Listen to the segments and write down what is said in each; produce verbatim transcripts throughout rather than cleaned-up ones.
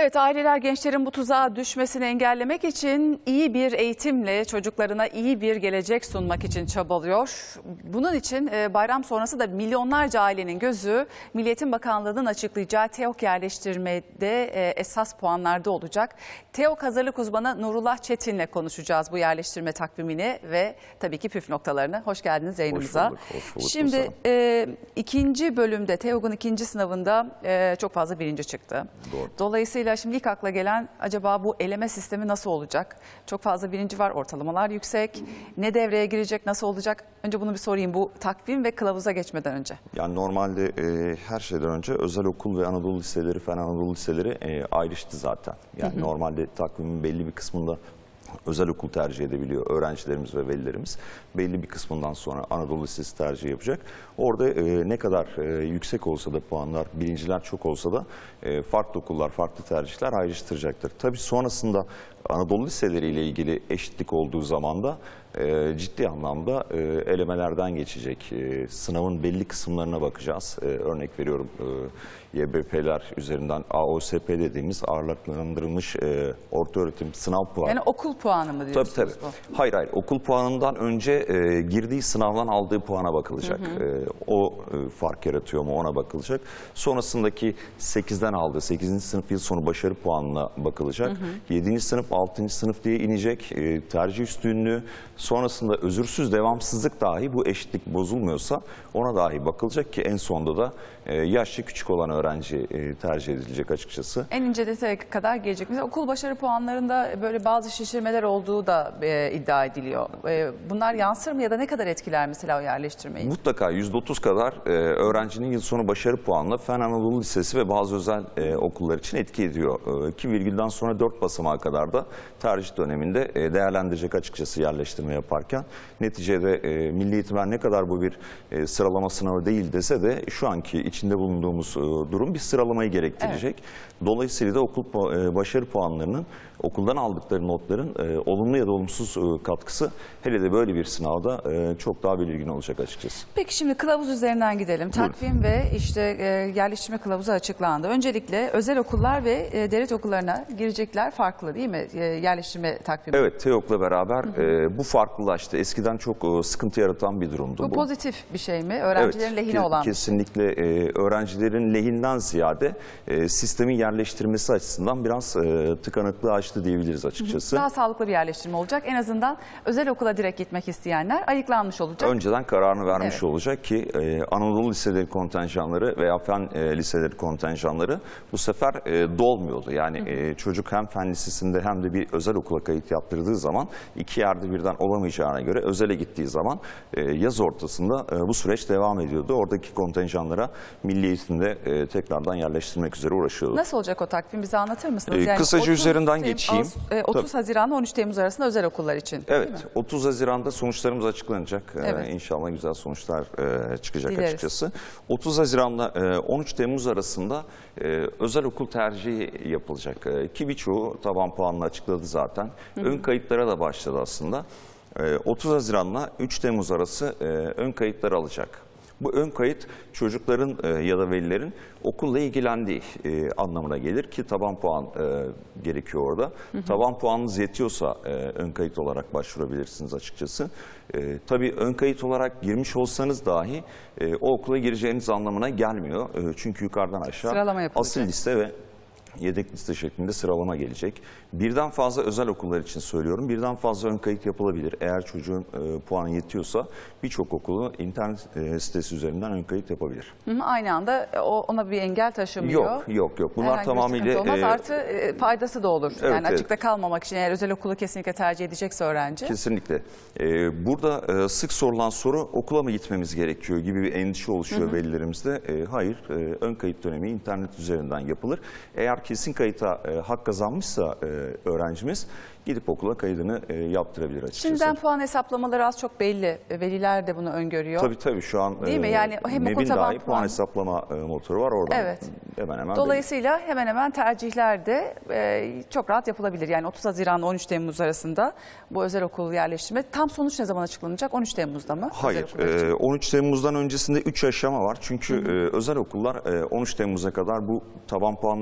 Evet, aileler gençlerin bu tuzağa düşmesini engellemek için iyi bir eğitimle çocuklarına iyi bir gelecek sunmak için çabalıyor. Bunun için bayram sonrası da milyonlarca ailenin gözü Milli Eğitim Bakanlığı'nın açıklayacağı TEOK yerleştirmede esas puanlarda olacak. TEOK hazırlık uzmanı Nurullah Çetin'le konuşacağız bu yerleştirme takvimini ve tabii ki püf noktalarını. Hoş geldiniz yayınımıza. Hoş bulduk, hoş bulduk. Şimdi e, ikinci bölümde TEOK'un ikinci sınavında e, çok fazla birinci çıktı. Doğru. Dolayısıyla şimdi ilk akla gelen acaba bu eleme sistemi nasıl olacak? Çok fazla birinci var, ortalamalar yüksek. Ne devreye girecek, nasıl olacak? Önce bunu bir sorayım, bu takvim ve kılavuza geçmeden önce. Yani normalde e, her şeyden önce özel okul ve Anadolu liseleri, Fen Anadolu liseleri e, ayrıştı zaten. Yani hı hı. normalde takvimin belli bir kısmında özel okul tercih edebiliyor öğrencilerimiz ve velilerimiz. Belli bir kısmından sonra Anadolu Lisesi tercih yapacak. Orada e, ne kadar e, yüksek olsa da puanlar, birinciler çok olsa da e, farklı okullar, farklı tercihler ayrıştıracaktır. Tabii sonrasında Anadolu Liseleri ile ilgili eşitlik olduğu zaman da e, ciddi anlamda e, elemelerden geçecek. E, sınavın belli kısımlarına bakacağız. E, örnek veriyorum e, Y B P'ler üzerinden A O S P dediğimiz ağırlıklandırılmış e, ortaöğretim sınav puanı. Yani okul puanı mı diyorsunuz? Tabii tabii. Bu? Hayır hayır. Okul puanından önce e, girdiği sınavdan aldığı puana bakılacak. Hı hı. E, o e, fark yaratıyor mu ona bakılacak. Sonrasındaki sekizden aldığı sekizinci sınıf yıl sonu başarı puanına bakılacak. Hı hı. yedinci sınıf, altıncı sınıf diye inecek. E, tercih üstünlüğü, sonrasında özürsüz devamsızlık dahi bu eşitlik bozulmuyorsa ona dahi bakılacak ki en sonunda da e, yaşça küçük olan öğrenci e, tercih edilecek açıkçası. En ince detaya kadar gelecek. Mesela okul başarı puanlarında böyle bazı şişirmeler olduğu da e, iddia ediliyor. E, bunlar yansır mı ya da ne kadar etkiler mesela o yerleştirmeyi? Mutlaka yüzde otuz kadar e, öğrencinin yıl sonu başarı puanla Fen Anadolu Lisesi ve bazı özel e, okullar için etki ediyor. E, iki virgülden sonra dört basamağa kadar da tercih döneminde e, değerlendirecek açıkçası yerleştirme yaparken. Neticede e, Milli Eğitimler ne kadar bu bir e, sıralama sınavı değil dese de şu anki içinde bulunduğumuz e, durum bir sıralamayı gerektirecek. Evet. Dolayısıyla da okul e, başarı puanlarının okuldan aldıkları notların e, olumlu ya da olumsuz e, katkısı hele de böyle bir sınavda e, çok daha belirgin olacak açıkçası. Peki şimdi kılavuz üzerinden gidelim. Buyurun. Takvim ve işte e, yerleştirme kılavuzu açıklandı. Öncelikle özel okullar ve e, devlet okullarına girecekler farklı değil mi? E, yerleştirme takvimi. Evet, TEOK'la beraber hı hı. E, bu farklılaştı. Eskiden çok e, sıkıntı yaratan bir durumdu bu. Bu pozitif bir şey mi? Öğrencilerin evet, lehine ke olan kesinlikle e, öğrencilerin lehinden ziyade e, sistemin yerleştirmesi açısından biraz e, tıkanıklığı açtı diyebiliriz açıkçası. Daha sağlıklı bir yerleştirme olacak. En azından özel okula direkt gitmek isteyenler ayıklanmış olacak. Önceden kararını vermiş evet. olacak ki e, Anadolu liseleri kontenjanları veya fen e, liseleri kontenjanları bu sefer e, dolmuyordu. Yani hı hı. E, çocuk hem fen lisesinde hem de bir özel okula kayıt yaptırdığı zaman iki yerde birden olamayacağına göre özele gittiği zaman e, yaz ortasında e, bu süreç devam ediyordu. Oradaki kontenjanlara milli eğitimde e, tekrardan yerleştirmek üzere uğraşıyordu. Nasıl olacak o takvim? Bize anlatır mısınız? E, yani kısaca üzerinden geçeyim. otuz Haziran ile on üç Temmuz arasında özel okullar için. Evet. otuz Haziran'da sonuçlarımız açıklanacak. Evet. Ee, İnşallah güzel sonuçlar e, çıkacak Dileriz. açıkçası. otuz Haziran'la e, on üç Temmuz arasında e, özel okul tercihi yapılacak. E, ki birçoğu taban puanla açıkladı zaten. Hı hı. Ön kayıtlara da başladı aslında. E, otuz Haziran'la üç Temmuz arası e, ön kayıtları alacak. Bu ön kayıt çocukların e, ya da velilerin okulla ilgilendiği e, anlamına gelir ki taban puan e, gerekiyor orada. Hı hı. Taban puanınız yetiyorsa e, ön kayıt olarak başvurabilirsiniz açıkçası. E, tabii ön kayıt olarak girmiş olsanız dahi e, o okula gireceğiniz anlamına gelmiyor. E, çünkü yukarıdan aşağı asıl liste ve yedek liste şeklinde sıralama gelecek. Birden fazla özel okullar için söylüyorum. Birden fazla ön kayıt yapılabilir. Eğer çocuğun e, puanı yetiyorsa birçok okulu internet e, sitesi üzerinden ön kayıt yapabilir. Hı hı, aynı anda o, ona bir engel taşımıyor. Yok yok yok. Bunlar herhangi tamamıyla olmaz. E, Artı e, faydası da olur. Evet, yani evet. açıkta kalmamak için eğer özel okulu kesinlikle tercih edecekse öğrenci. Kesinlikle. E, burada e, sık sorulan soru okula mı gitmemiz gerekiyor gibi bir endişe oluşuyor hı hı. velilerimizde. E, hayır. E, ön kayıt dönemi internet üzerinden yapılır. Eğer kesin kayıta e, hak kazanmışsa e, öğrencimiz gidip okula kaydını e, yaptırabilir açıkçası. Şimdiden puan hesaplamaları az çok belli. Veliler de bunu öngörüyor. Tabii tabii şu an değil mi? Yani hem okul taban dahi puan hesaplama e, motoru var oradan. Evet. Hemen hemen. Dolayısıyla belli. hemen hemen tercihler de e, çok rahat yapılabilir. Yani otuz Haziran on üç Temmuz arasında bu özel okul yerleştirme. Tam sonuç ne zaman açıklanacak? on üç Temmuz'da mı? Hayır. E, on üç Temmuz'dan öncesinde üç aşama var. Çünkü hı hı. E, özel okullar e, on üç Temmuz'a kadar bu taban puanlar açıkladılar.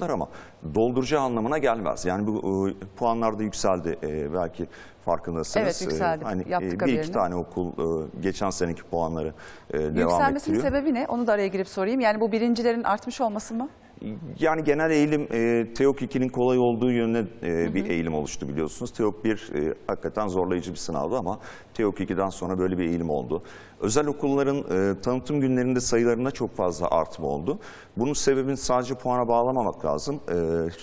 alırlar ama dolduracağı anlamına gelmez. Yani bu e, puanlar da yükseldi e, belki farkındasınız. Evet, yükseldi. E, hani Yaptık e, bir haberini. iki tane okul e, geçen seneki puanları e, devam Yükselmesinin ettiriyor. sebebi ne? Onu da araya girip sorayım. Yani bu birincilerin artmış olması mı? Yani genel eğilim e, TEOK ikinin kolay olduğu yönüne e, bir eğilim oluştu biliyorsunuz. TEOK bir e, hakikaten zorlayıcı bir sınavdı ama TEOK ikiden sonra böyle bir eğilim oldu. Özel okulların e, tanıtım günlerinde sayılarında çok fazla artma oldu. Bunun sebebini sadece puana bağlamamak lazım. E,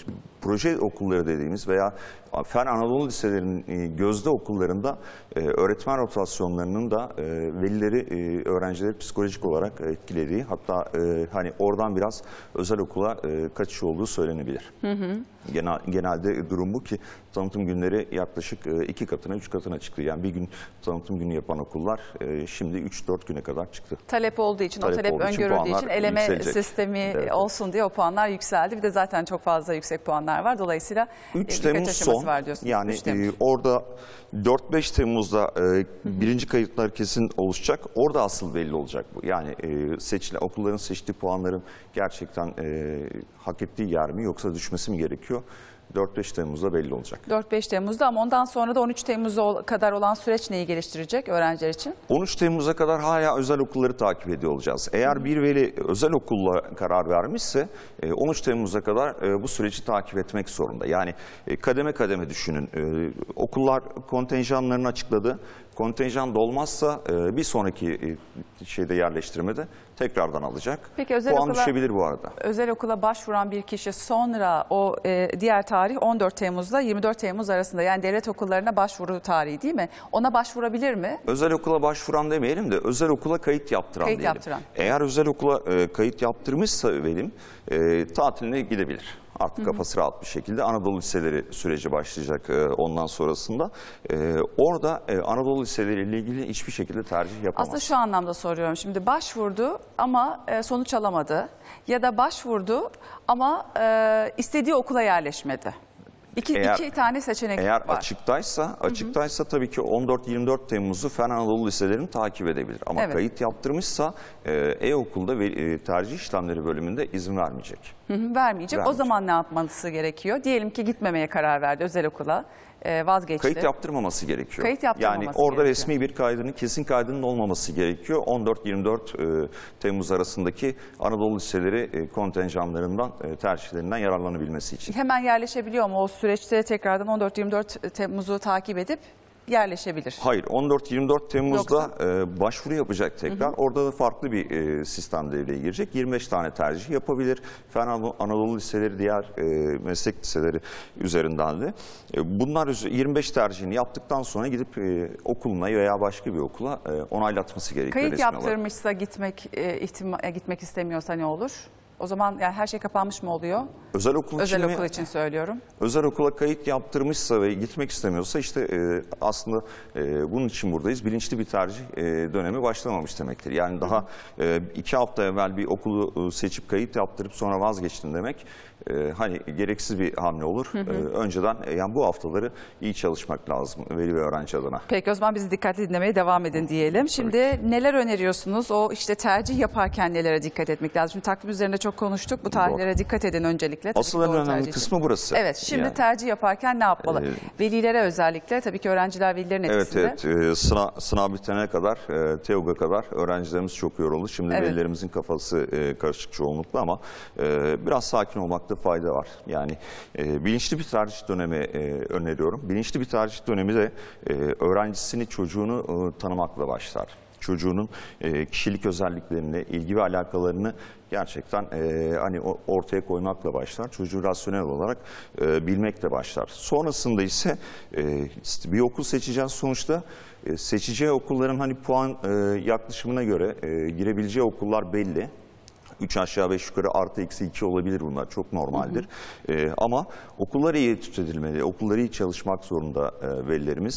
proje okulları dediğimiz veya Fen Anadolu liselerinin e, gözde okullarında e, öğretmen rotasyonlarının da e, velileri, e, öğrencileri psikolojik olarak etkilediği, hatta e, hani oradan biraz özel okula e, kaçış olduğu söylenebilir. Hı hı. Genel, genelde durum bu ki tanıtım günleri yaklaşık e, iki katına, üç katına çıktı. Yani bir gün tanıtım günü yapan okullar e, şimdi üç dört güne kadar çıktı. Talep olduğu için, talep o talep olduğu için öngörüldüğü için puanlar eleme yükselecek. sistemi Evet. olsun diye o puanlar yükseldi. Bir de zaten çok fazla yüksek puanlar var. Dolayısıyla üç birkaç Temmuz aşaması son, var diyorsunuz. yani üç Temmuz. e, orada dört beş Temmuz'da e, birinci kayıtlar kesin oluşacak. Orada asıl belli olacak bu. Yani e, seçilen okulların seçtiği puanların gerçekten e, hak ettiği yer mi yoksa düşmesi mi gerekiyor? dört beş Temmuz'da belli olacak. dört beş Temmuz'da ama ondan sonra da on üç Temmuz'a kadar olan süreç neyi geliştirecek öğrenciler için? on üç Temmuz'a kadar hala özel okulları takip ediyor olacağız. Eğer bir veli özel okulla karar vermişse e, on üç Temmuz'a kadar e, bu süreci takip etmek zorunda. Yani e, kademe kademe düşünün. E, Okullar kontenjanlarını açıkladı. Kontenjan dolmazsa e, bir sonraki e, şeyde yerleştirmede tekrardan alacak. Peki özel Puan okula, düşebilir bu arada. özel okula başvuran bir kişi sonra o e, diğer tarih on dört Temmuz'la yirmi dört Temmuz arasında, yani devlet okullarına başvuru tarihi değil mi? Ona başvurabilir mi? Özel okula başvuran demeyelim de özel okula kayıt yaptıran Kayıt diyelim. yaptıran. Eğer özel okula e, kayıt yaptırmışsa velim e, tatiline gidebilir. Artık kafası rahat bir şekilde Anadolu liseleri süreci başlayacak e, ondan sonrasında. E, orada e, Anadolu liseleriyle ilgili hiçbir şekilde tercih yapamaz. Aslında şu anlamda soruyorum. Şimdi başvurdu ama e, sonuç alamadı. Ya da başvurdu ama e, istediği okula yerleşmedi. İki, Eğer- iki tane seçenek Eğer var. açıktaysa, açıktaysa tabii ki on dört yirmi dört Temmuz'u Fen Anadolu liselerini takip edebilir. Ama Evet. kayıt yaptırmışsa e, e-okulda ve e, tercih işlemleri bölümünde izin vermeyecek. Hı hı, vermeyecek. O Vermeyecek. zaman ne yapması gerekiyor? Diyelim ki gitmemeye karar verdi özel okula. e, vazgeçti. Kayıt yaptırmaması gerekiyor. Kayıt yaptırmaması Yani orada gerekiyor. resmi bir kaydının, kesin kaydının olmaması gerekiyor. on dört yirmi dört e, Temmuz arasındaki Anadolu liseleri e, kontenjanlarından, e, tercihlerinden yararlanabilmesi için. Hemen yerleşebiliyor mu? O süreçte tekrardan on dört yirmi dört Temmuz'u takip edip yerleşebilir. Hayır, on dört yirmi dört Temmuz'da e, başvuru yapacak tekrar. Hı hı. Orada da farklı bir e, sistem devreye girecek. yirmi beş tane tercih yapabilir. Fen Anadolu, Anadolu liseleri, diğer e, meslek liseleri üzerinden de. E, bunlar yirmi beş tercihini yaptıktan sonra gidip e, okuluna veya başka bir okula e, onaylatması gerekiyor. Kayıt resmi olarak. yaptırmışsa gitmek e, ihtima, e, gitmek istemiyorsa ne olur? O zaman yani her şey kapanmış mı oluyor? Özel okul Özel için okul mi? için söylüyorum. Özel okula kayıt yaptırmışsa ve gitmek istemiyorsa işte e, aslında e, bunun için buradayız. Bilinçli bir tercih e, dönemi başlamamış demektir. Yani daha e, iki hafta evvel bir okulu e, seçip kayıt yaptırıp sonra vazgeçtim demek e, hani gereksiz bir hamle olur. Hı hı. E, önceden e, yani bu haftaları iyi çalışmak lazım veli ve öğrenci adına. Peki o zaman bizi dikkatli dinlemeye devam edin diyelim. Şimdi neler öneriyorsunuz? O işte tercih yaparken nelere dikkat etmek lazım? Şimdi takvim üzerinde çok konuştuk. Bu tarihlere dikkat edin öncelikle. Tabii Asıl ki en doğru önemli tercih için. kısmı burası. Evet, şimdi Yani. tercih yaparken ne yapmalı? Ee, Velilere özellikle, tabii ki öğrenciler velilerin Evet, etkisinde. evet. Ee, sınav, sınav bitene kadar, e, TEOG'a kadar öğrencilerimiz çok yoruldu. Şimdi Evet. velilerimizin kafası e, karışık çoğunlukla ama e, biraz sakin olmakta fayda var. Yani e, bilinçli bir tercih dönemi e, öneriyorum. Bilinçli bir tercih dönemi de e, öğrencisini, çocuğunu e, tanımakla başlar. Çocuğunun e, kişilik özelliklerini, ilgi ve alakalarını gerçekten e, hani ortaya koymakla başlar. Çocuğu rasyonel olarak e, bilmekle başlar. Sonrasında ise e, bir okul seçeceğiz sonuçta. E, seçeceği okulların hani puan e, yaklaşımına göre e, girebileceği okullar belli. üç aşağı beş yukarı artı eksi iki olabilir bunlar. Çok normaldir. Hı hı. E, ama okullar iyi tüt edilmeli. Okulları iyi çalışmak zorunda e, velilerimiz.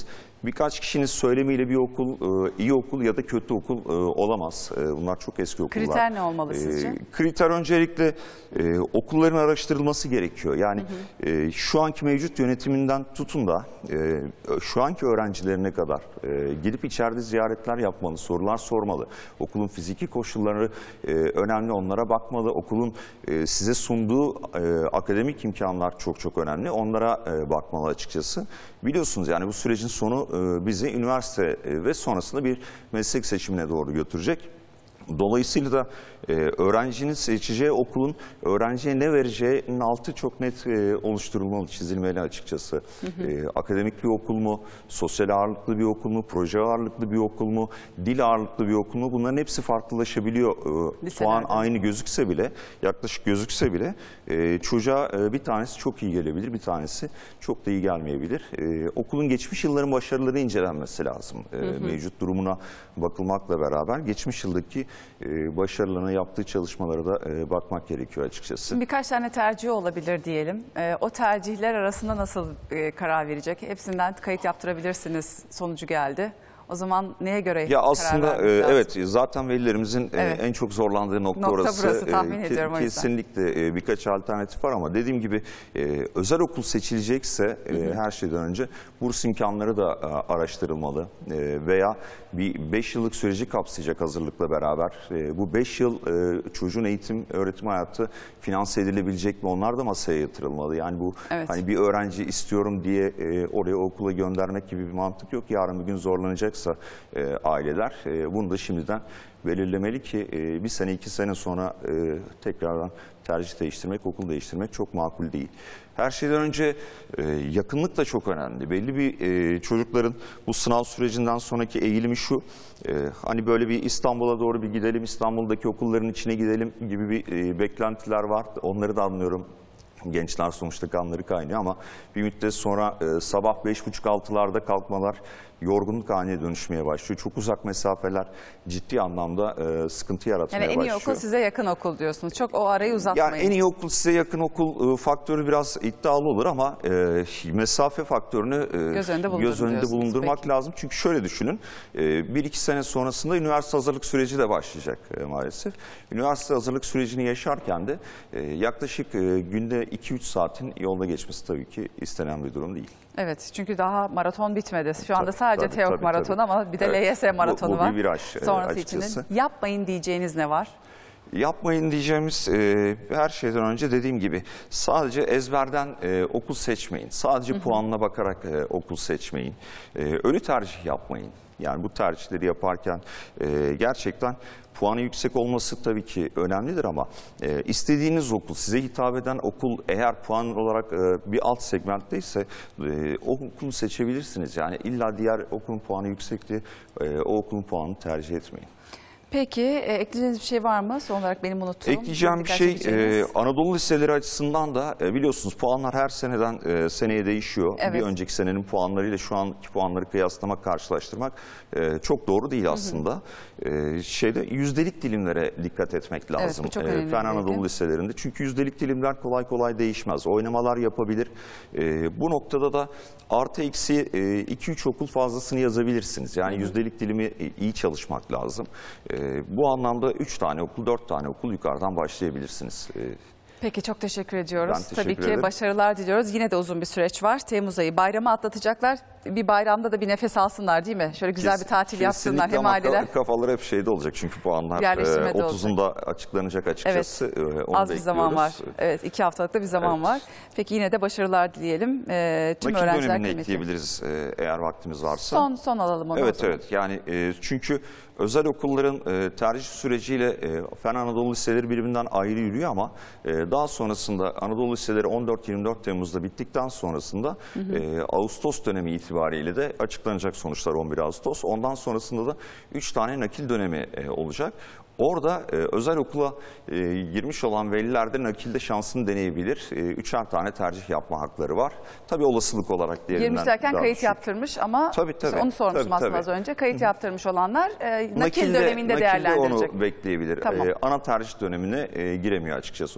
birkaç kişinin söylemiyle bir okul e, iyi okul ya da kötü okul e, olamaz. E, bunlar çok eski okullar. Kriter ne olmalı sizce? E, kriter öncelikle e, okulların araştırılması gerekiyor. Yani hı hı. E, şu anki mevcut yönetiminden tutun da e, şu anki öğrencilerine kadar e, gidip içeride ziyaretler yapmalı, sorular sormalı. Okulun fiziki koşulları e, önemli, onlara bakmalı. Okulun e, size sunduğu e, akademik imkanlar çok çok önemli. Onlara e, bakmalı açıkçası. Biliyorsunuz yani bu sürecin sonu e, bizi üniversite e, ve sonrasında bir meslek seçimine doğru götürecek. Dolayısıyla da e, öğrencinin seçeceği okulun öğrenciye ne vereceğinin altı çok net e, oluşturulmalı, çizilmeli açıkçası. Hı hı. E, akademik bir okul mu, sosyal ağırlıklı bir okul mu, proje ağırlıklı bir okul mu, dil ağırlıklı bir okul mu, bunların hepsi farklılaşabiliyor. E, puan aynı gözükse bile, yaklaşık gözükse bile e, çocuğa e, bir tanesi çok iyi gelebilir, bir tanesi çok da iyi gelmeyebilir. E, okulun geçmiş yılların başarıları incelenmesi lazım. E, hı hı. Mevcut durumuna bakılmakla beraber geçmiş yıldaki e, başarılarına, yaptığı çalışmalara da e, bakmak gerekiyor açıkçası. Şimdi birkaç tane tercih olabilir diyelim. E, o tercihler arasında nasıl e, karar verecek? Hepsinden kayıt yaptırabilirsiniz sonucu geldi. O zaman neye göre ya karar aslında e, evet zaten velilerimizin evet. e, en çok zorlandığı nokta, nokta orası. burası tahmin e, ediyorum o yüzden. Kesinlikle e, birkaç alternatif var ama dediğim gibi e, özel okul seçilecekse e, hı hı. her şeyden önce burs imkanları da e, araştırılmalı e, veya bir beş yıllık süreci kapsayacak hazırlıkla beraber. E, bu beş yıl e, çocuğun eğitim, öğretim hayatı finanse edilebilecek mi? Onlar da masaya yatırılmalı. Yani bu evet. hani bir öğrenci istiyorum diye e, oraya okula göndermek gibi bir mantık yok. Yarın bir gün zorlanacaksa e, aileler e, bunu da şimdiden belirlemeli ki e, bir sene iki sene sonra e, tekrardan tercih değiştirmek, okul değiştirmek çok makul değil. Her şeyden önce e, yakınlık da çok önemli. Belli bir e, çocukların bu sınav sürecinden sonraki eğilimi şu, e, hani böyle bir İstanbul'a doğru bir gidelim, İstanbul'daki okulların içine gidelim gibi bir e, beklentiler var. Onları da anlıyorum. Gençler sonuçta kanları kaynıyor ama bir müddet sonra e, sabah beş buçuk altılarda kalkmalar yorgunluk haline dönüşmeye başlıyor. Çok uzak mesafeler ciddi anlamda e, sıkıntı yaratmaya başlıyor. Yani en iyi okul size yakın okul diyorsunuz. Çok o arayı uzatmayın. Yani en iyi okul size yakın okul e, faktörü biraz iddialı olur ama e, mesafe faktörünü e, göz önünde, göz önünde bulundurmak peki. lazım. Çünkü şöyle düşünün, e, bir iki sene sonrasında üniversite hazırlık süreci de başlayacak e, maalesef. Üniversite hazırlık sürecini yaşarken de e, yaklaşık e, günde iki üç saatin yolda geçmesi tabii ki istenen bir durum değil. Evet, çünkü daha maraton bitmedi. Şu anda tabii, sadece tabii, TEOK tabii, maratonu tabii. ama bir de evet. L Y S maratonu bu, bu var. Bir viraj, sonrası açıkçası. için yapmayın diyeceğiniz ne var? Yapmayın diyeceğimiz e, her şeyden önce dediğim gibi sadece ezberden e, okul seçmeyin. Sadece hı hı. puanına bakarak e, okul seçmeyin. E, ölü tercih yapmayın. Yani bu tercihleri yaparken e, gerçekten puanı yüksek olması tabii ki önemlidir ama e, istediğiniz okul, size hitap eden okul eğer puan olarak e, bir alt segmentteyse e, o okulu seçebilirsiniz. Yani illa diğer okulun puanı yüksekti, e, o okulun puanını tercih etmeyin. Peki e, ekleyeceğiniz bir şey var mı? Son olarak benim unuttuğum. Ekleyeceğim bir şey e, Anadolu liseleri açısından da e, biliyorsunuz puanlar her seneden e, seneye değişiyor. Evet. Bir önceki senenin puanlarıyla şu anki puanları kıyaslamak, karşılaştırmak e, çok doğru değil aslında. Hı hı. E, şeyde yüzdelik dilimlere dikkat etmek lazım. Evet, e, Fen Anadolu liselerinde. Çünkü yüzdelik dilimler kolay kolay değişmez. Oynamalar yapabilir. E, bu noktada da artı eksi iki üç okul fazlasını yazabilirsiniz. Yani hı hı. yüzdelik dilimi iyi çalışmak lazım. E, Bu anlamda üç tane okul, dört tane okul yukarıdan başlayabilirsiniz. Peki çok teşekkür ediyoruz. Ben teşekkür Tabii ki ederim. Başarılar diliyoruz. Yine de uzun bir süreç var. Temmuz ayı bayramı atlatacaklar. Bir bayramda da bir nefes alsınlar değil mi? Şöyle güzel Kes, bir tatil yapsınlar hem aileler. Kafaları hep şeyde olacak çünkü puanlar otuzunda açıklanacak açıkçası. Evet, Onu az bir zaman var. Evet, iki haftalık da bir zaman evet. var. Peki yine de başarılar dileyelim. Ee, tüm nakil öğrenciler dönemini ekleyebiliriz eğer vaktimiz varsa. Son, son alalım onu. Evet evet yani e, çünkü özel okulların e, tercih süreciyle e, Fen Anadolu liseleri birbirinden ayrı yürüyor ama e, daha sonrasında Anadolu liseleri on dört yirmi dört Temmuz'da bittikten sonrasında hı hı. E, Ağustos dönemi itibariyle de açıklanacak sonuçlar on bir Ağustos. Ondan sonrasında da üç tane nakil dönemi e, olacak. Orada e, özel okula e, girmiş olan veliler de nakilde şansını deneyebilir. E, üçer tane tercih yapma hakları var. Tabii olasılık olarak diğerinden. Girmiş derken kayıt düşük. yaptırmış ama tabii, tabii, işte onu sormuştum tabii, aslında tabii. az önce. Kayıt Hı-hı. yaptırmış olanlar e, nakil nakilde, döneminde nakilde değerlendirecek. onu bekleyebilir. Tamam. E, ana tercih dönemine e, giremiyor açıkçası o koridora.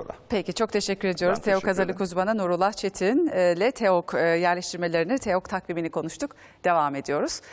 orada. Peki çok teşekkür ediyoruz. Ben TEOK teşekkür hazırlık ederim. uzmanı Nurullah Çetin ile TEOK yerleştirmelerini, TEOK takvimini konuştuk. Devam ediyoruz.